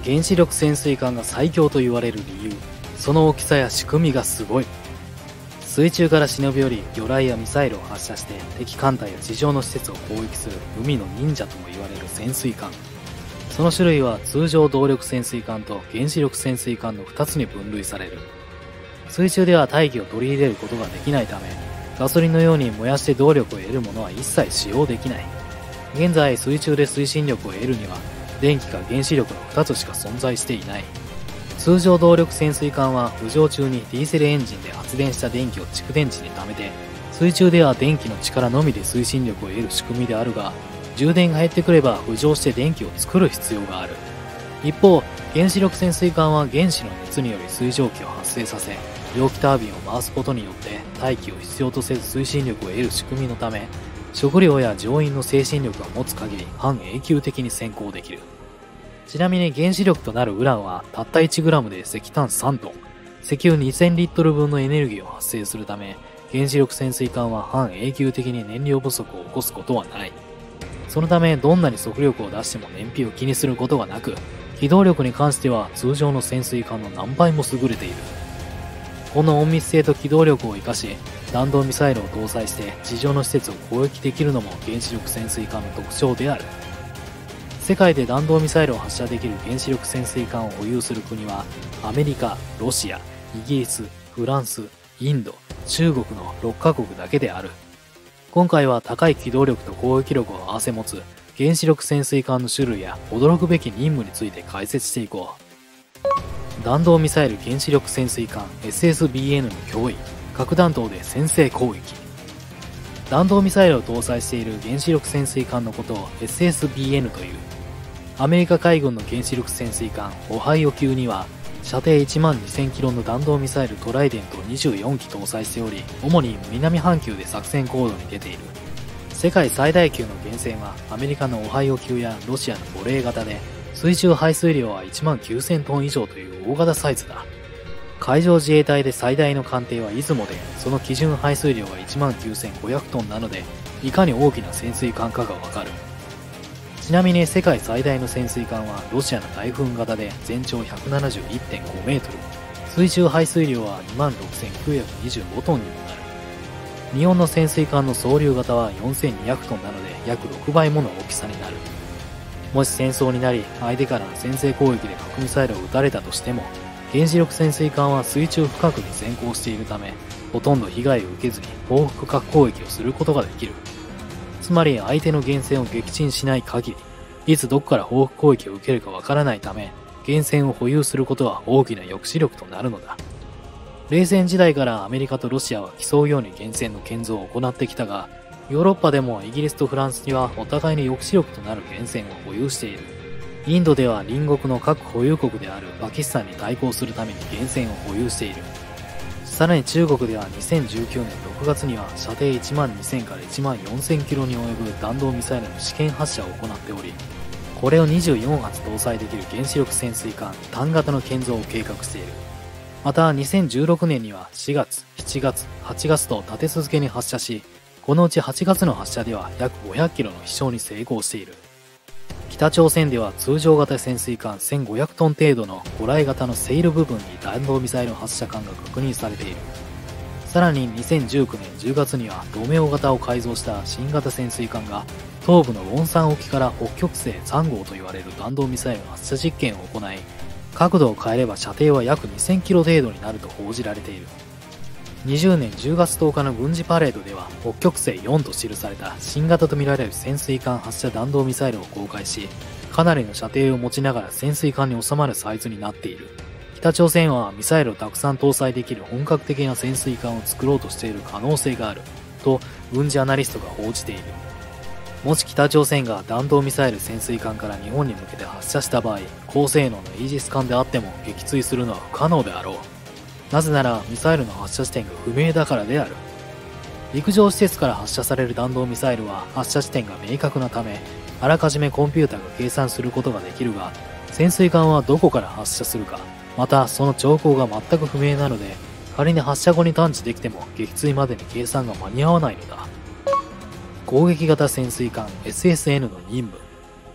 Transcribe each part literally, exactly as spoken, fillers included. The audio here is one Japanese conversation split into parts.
原子力潜水艦が最強と言われる理由、その大きさや仕組みがすごい。水中から忍び寄り、魚雷やミサイルを発射して敵艦隊や地上の施設を攻撃する海の忍者とも言われる潜水艦。その種類は通常動力潜水艦と原子力潜水艦のふたつに分類される。水中では大気を取り入れることができないため、ガソリンのように燃やして動力を得るものは一切使用できない。現在水中で推進力を得るには電気か原子力のふたつしか存在していない。通常動力潜水艦は浮上中にディーゼルエンジンで発電した電気を蓄電池に貯めて、水中では電気の力のみで推進力を得る仕組みであるが、充電が減ってくれば浮上して電気を作る必要がある。一方、原子力潜水艦は原子の熱により水蒸気を発生させ、蒸気タービンを回すことによって大気を必要とせず推進力を得る仕組みのため、食料や乗員の精神力が持つ限り半永久的に潜航できる。ちなみに原子力となるウランはたった いちグラム で石炭さんトン、石油にせんリットル分のエネルギーを発生するため、原子力潜水艦は半永久的に燃料不足を起こすことはない。そのためどんなに速力を出しても燃費を気にすることがなく、機動力に関しては通常の潜水艦の何倍も優れている。この隠密性と機動力を生かし、弾道ミサイルを搭載して地上の施設を攻撃できるのも原子力潜水艦の特徴である。世界で弾道ミサイルを発射できる原子力潜水艦を保有する国はアメリカ、ロシア、イギリス、フランス、インド、中国のろっかこくだけである。今回は高い機動力と攻撃力を併せ持つ原子力潜水艦の種類や驚くべき任務について解説していこう。弾道ミサイル原子力潜水艦 エスエスビーエヌ の脅威、核弾頭で先制攻撃。弾道ミサイルを搭載している原子力潜水艦のことを エスエスビーエヌ という。アメリカ海軍の原子力潜水艦オハイオ級には射程いちまんにせんキロの弾道ミサイルトライデントをにじゅうよんき搭載しており、主に南半球で作戦行動に出ている。世界最大級の原潜はアメリカのオハイオ級やロシアのボレー型で、水中排水量はいちまんきゅうせんトン以上という大型サイズだ。海上自衛隊で最大の艦艇は出雲で、その基準排水量がいちまんきゅうせんごひゃくトンなので、いかに大きな潜水艦かがわかる。ちなみに世界最大の潜水艦はロシアの大風型で全長 ひゃくななじゅういってんごメートル、水中排水量は にまんろくせんきゅうひゃくにじゅうごトンにもなる。日本の潜水艦の総流型はよんせんにひゃくトンなので約ろくばいもの大きさになる。もし戦争になり相手から先制攻撃で核ミサイルを撃たれたとしても、原子力潜水艦は水中深くに潜航しているため、ほとんど被害を受けずに報復核攻撃をすることができる。つまり相手の原潜を撃沈しない限り、いつどこから報復攻撃を受けるかわからないため、原潜を保有することは大きな抑止力となるのだ。冷戦時代からアメリカとロシアは競うように原潜の建造を行ってきたが、ヨーロッパでもイギリスとフランスにはお互いに抑止力となる原潜を保有している。インドでは隣国の核保有国であるパキスタンに対抗するために原潜を保有している。さらに中国ではにせんじゅうきゅうねんろくがつには射程いちまんにせんからいちまんよんせんキロに及ぶ弾道ミサイルの試験発射を行っており、これをにじゅうよんはつ搭載できる原子力潜水艦単型の建造を計画している。またにせんじゅうろくねんにはしがつ、しちがつ、はちがつと立て続けに発射し、このうちはちがつの発射では約ごひゃくキロの飛翔に成功している。北朝鮮では通常型潜水艦せんごひゃくトン程度の魚雷型のセイル部分に弾道ミサイル発射管が確認されている。さらににせんじゅうきゅうねんじゅうがつにはロメオ型を改造した新型潜水艦が東部のウォンサン沖から北極星さんごうと言われる弾道ミサイルの発射実験を行い、角度を変えれば射程は約にせんキロ程度になると報じられている。にじゅうねんじゅうがつとおかの軍事パレードでは北極星よんと記された新型とみられる潜水艦発射弾道ミサイルを公開し、かなりの射程を持ちながら潜水艦に収まるサイズになっている。北朝鮮はミサイルをたくさん搭載できる本格的な潜水艦を作ろうとしている可能性があると軍事アナリストが報じている。もし北朝鮮が弾道ミサイル潜水艦から日本に向けて発射した場合、高性能のイージス艦であっても撃墜するのは不可能であろう。なぜならミサイルの発射地点が不明だからである。陸上施設から発射される弾道ミサイルは発射地点が明確なため、あらかじめコンピューターが計算することができるが、潜水艦はどこから発射するか、またその兆候が全く不明なので、仮に発射後に探知できても撃墜までに計算が間に合わないのだ。攻撃型潜水艦 エスエスエヌ の任務。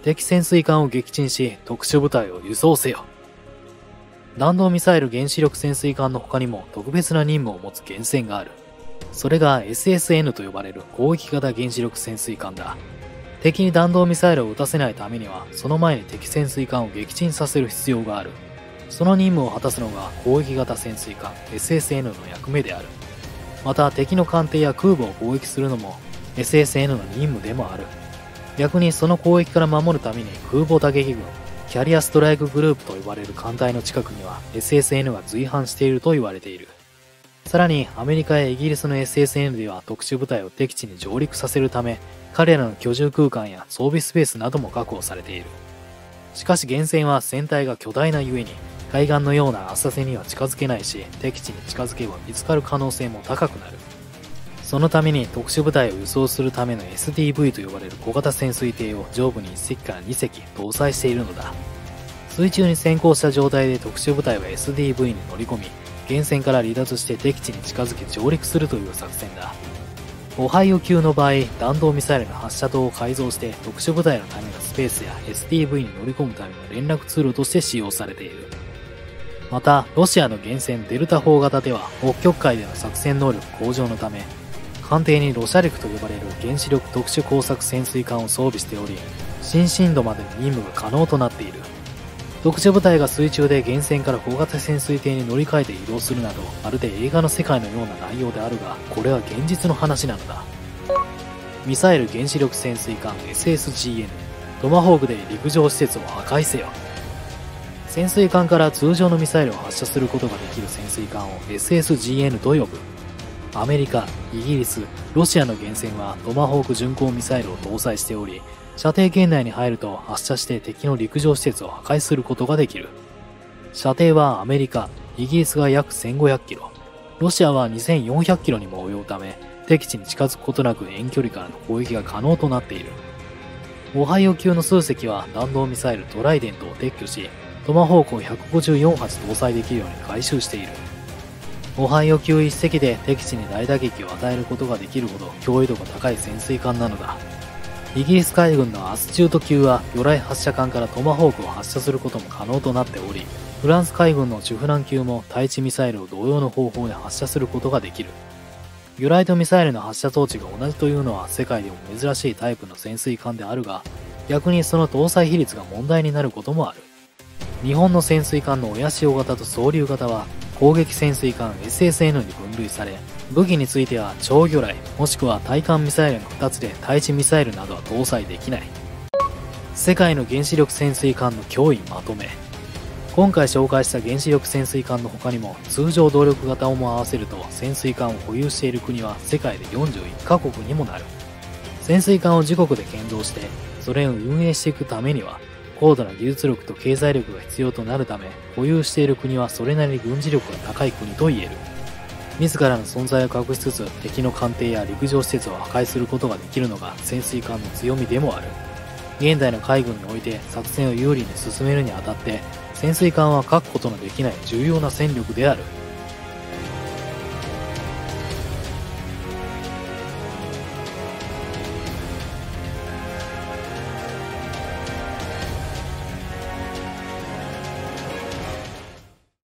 敵潜水艦を撃沈し、特殊部隊を輸送せよ。弾道ミサイル原子力潜水艦の他にも特別な任務を持つ源船がある。それが エスエスエヌ と呼ばれる攻撃型原子力潜水艦だ。敵に弾道ミサイルを撃たせないためには、その前に敵潜水艦を撃沈させる必要がある。その任務を果たすのが攻撃型潜水艦 エスエスエヌ の役目である。また敵の艦艇や空母を攻撃するのも エスエスエヌ の任務でもある。逆にその攻撃から守るために空母打撃群、キャリアストライクグループと呼ばれる艦隊の近くには エスエスエヌ が随伴していると言われている。さらにアメリカやイギリスの エスエスエヌ では特殊部隊を敵地に上陸させるため、彼らの居住空間や装備スペースなども確保されている。しかし源泉は船体が巨大なゆえに、海岸のような浅瀬には近づけないし、敵地に近づけば見つかる可能性も高くなる。そのために特殊部隊を輸送するための エスディーブイ と呼ばれる小型潜水艇を上部にいっ隻からに隻搭載しているのだ。水中に先行した状態で特殊部隊は エスディーブイ に乗り込み、源泉から離脱して敵地に近づき上陸するという作戦だ。オハイオ級の場合、弾道ミサイルの発射塔を改造して特殊部隊のためのスペースや エスディーブイ に乗り込むための連絡ツールとして使用されている。また、ロシアの原潜デルタ砲型では北極海での作戦能力向上のため、艦艇にロシャリクと呼ばれる原子力特殊工作潜水艦を装備しており、新深度までの任務が可能となっている。特殊部隊が水中で源泉から小型潜水艇に乗り換えて移動するなど、まるで映画の世界のような内容であるが、これは現実の話なのだ。ミサイル原子力潜水艦 エスエスジーエヌ、トマホークで陸上施設を破壊せよ。潜水艦から通常のミサイルを発射することができる潜水艦を エスエスジーエヌ と呼ぶ。アメリカ、イギリス、ロシアの原潜はトマホーク巡航ミサイルを搭載しており、射程圏内に入ると発射して敵の陸上施設を破壊することができる。射程はアメリカ、イギリスが約せんごひゃくキロ、ロシアはにせんよんひゃくキロにも及ぶため、敵地に近づくことなく遠距離からの攻撃が可能となっている。オハイオ級の数隻は弾道ミサイルトライデントを撤去し、トマホークをひゃくごじゅうよん発搭載できるように改修している。オハイオ級一隻で敵地に大打撃を与えることができるほど脅威度が高い潜水艦なのだ。イギリス海軍のアスチュート級は魚雷発射艦からトマホークを発射することも可能となっており、フランス海軍のシュフラン級も対地ミサイルを同様の方法で発射することができる。魚雷とミサイルの発射装置が同じというのは世界でも珍しいタイプの潜水艦であるが、逆にその搭載比率が問題になることもある。日本の潜水艦の親潮型と総流型は攻撃潜水艦 エスエスエヌ に分類され、武器については超魚雷もしくは対艦ミサイルのふたつで対地ミサイルなどは搭載できない。世界の原子力潜水艦の脅威まとめ。今回紹介した原子力潜水艦の他にも通常動力型をも合わせると潜水艦を保有している国は世界でよんじゅういっカ国にもなる。潜水艦を自国で建造してそれを運営していくためには高度な技術力と経済力が必要となるため、保有している国はそれなりに軍事力が高い国と言える。自らの存在を隠しつつ敵の艦艇や陸上施設を破壊することができるのが潜水艦の強みでもある。現代の海軍において作戦を有利に進めるにあたって、潜水艦は欠くことのできない重要な戦力である。